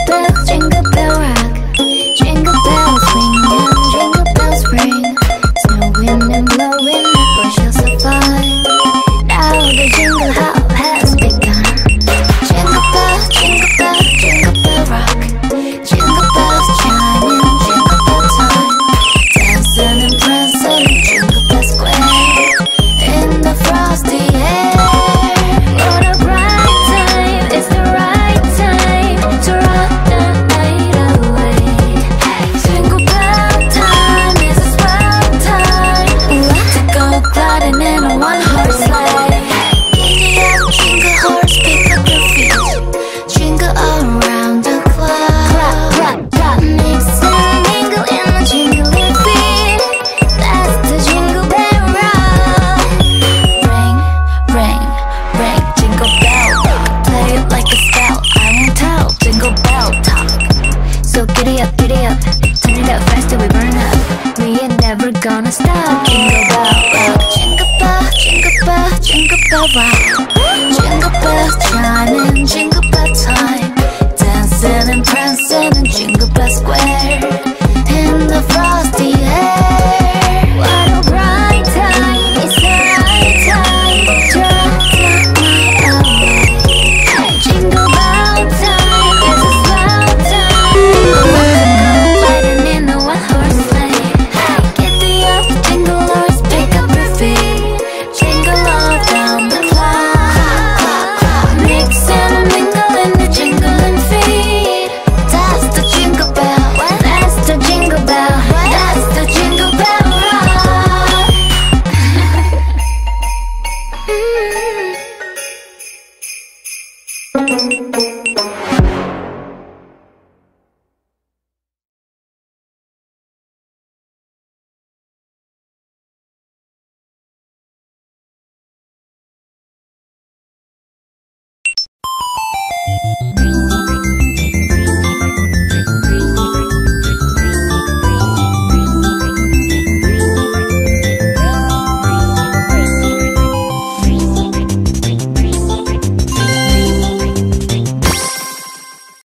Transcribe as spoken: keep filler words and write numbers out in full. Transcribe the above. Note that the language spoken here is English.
bell, jingle bell rock. Jingle bells ring and jingle bells ring. Snowing and blowing the bushels of fun. Now the jingle hop has begun. Jingle bell, jingle bell, jingle bell rock. Jingle bells chiming, jingle bell time. Dancing and prancing in Jingle Bell Square. In the frosty air. What a bright time, it's the right time to rock the night away. Jingle bell time is a swell time. Let's go gliding in a one-horse sleigh. Giddy up, jingle horse, pick up your feet. Jingle around the clock. Clap, clap, clap. Mix and mingle in a jingly beat. That's the Jingle Bell Rock. Ring, ring, ring, jingle bell rock. Play it like a spell, I won't tell. Jingle bell talk. So giddy up, giddy up. Turn it up fast till we burn up. We ain't never gonna stop. Jingle bell rock. Jingle bell, jingle bell, jingle bell rock. Jingle bells chiming, jingle bell time. Dancing and prancing in Jingle Bell Square.